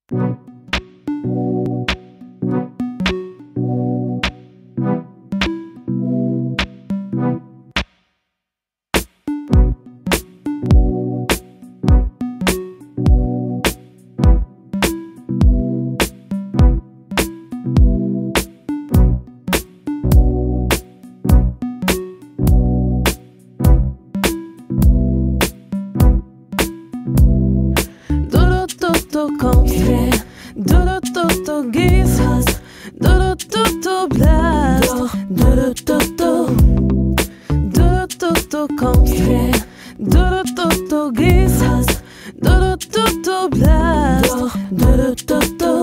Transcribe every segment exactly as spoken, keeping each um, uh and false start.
Du kommst her, du, du, du, du gehst was, du, du, du, du bleibst, du, du, du, du, du, du, du kommst her, du, du, du, du gehst was, du, du, du, du bleibst, du, du, du,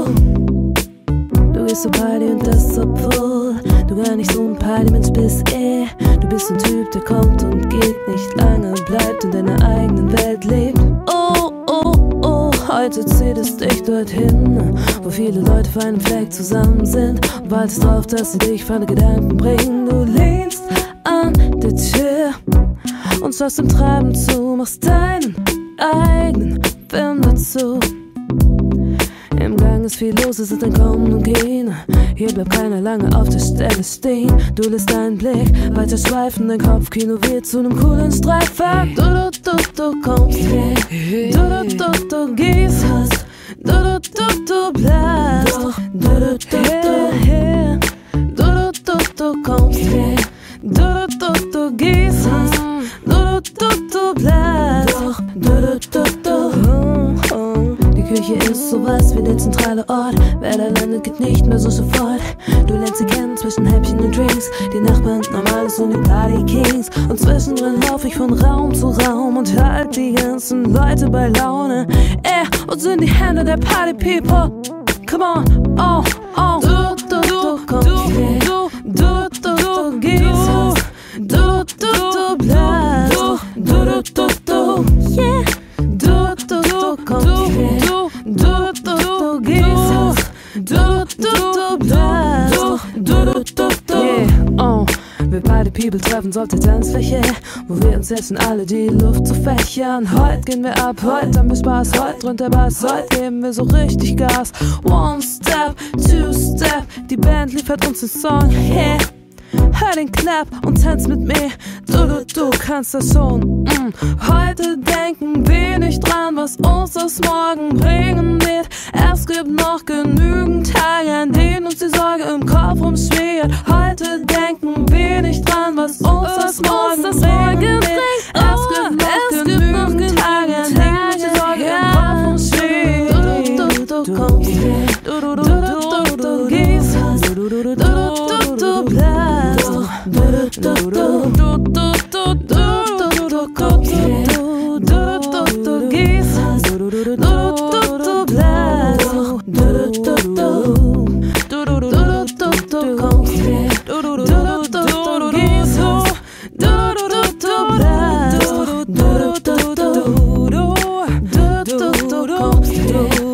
du. Du gehst zur Party und das obwohl du gar nicht so ein Partymensch bist, eh. Du bist ein Typ, der kommt und geht, nicht lange bleibt und in deiner eigenen Welt lebt. Oh, oh, oh, heute zieht es dich dorthin, wo viele Leute für einen Fleck zusammen sind und wartest drauf, dass sie dich von den Gedanken bringen. Du lehnst an der Tür und schaust dem Treiben zu, machst deinen eigenen Film dazu. Im Gang ist viel los, es ist ein Kommen und Gehen. Hier bleibt keiner lange auf der Stelle stehen. Du lässt deinen Blick weiter schweifen, dein Kopfkino wird zu nem coolen Streitfahrt. Du, du, du, du kommst her, du, du, du, du gehst was, du, du, du, du bleibst, du, du, du, du, du, du, du kommst her, du, du, du gehst was, du, du, du bleibst, du, du, du, du. Die Küche ist sowas wie der zentrale Ort. Wer da landet, geht nicht mehr so sofort. Du lernst sie kennen zwischen Häppchen und Drinks. Die Nachbarn, Normales und die Party Kings. Und zwischendrin lauf ich von Raum zu Raum und halt die ganzen Leute bei Laune. Eh, und sind die Hände der Party People. Come on, oh, oh. Du, du, du, kommst her. Du, du, du, du gehst was. Du, du, du bleibst. Du, du, du, du, yeah. Du, du, du kommst her. Du, du, du, du gehst was. Du, du, du bleibst. Du, du, du, du, yeah, oh. Wir beide People treffen uns auf der Tanzfläche, wo wir uns helfen, alle die Luft zu fächern. Heute gehen wir ab, heute haben wir Spaß, heute drunter Bass, heute geben wir so richtig Gas. One Step, Two Step, die Band liefert uns den Song, yeah. Hör den Clap und tanz mit mir, du, du, du kannst das schon. Mm. Heute denken wir nicht dran, was uns das Morgen bringen wird. Es gibt noch genügend Tage, an denen uns die Sorge im Kopf rumschwirrt. Heute denken wir nicht dran, was uns das Morgen bringen wird. Es gibt noch genügend Tage, an denen uns die Sorge im Kopf rumschwirrt. Du, du, du, du kommst her, du, du, du, du, du gehst was, du, du, du, du, du bleibst. Du, du, du, du, du, du, du, du kommst her, du, du, du, du gehst was, du, du, du, du, du bleibst. Du, du, du, du, du, du, du, du kommst her, du, du, du, du, du gehst was, du, du, du, du bleibst. Du, du, du, du, du, du, du kommst her.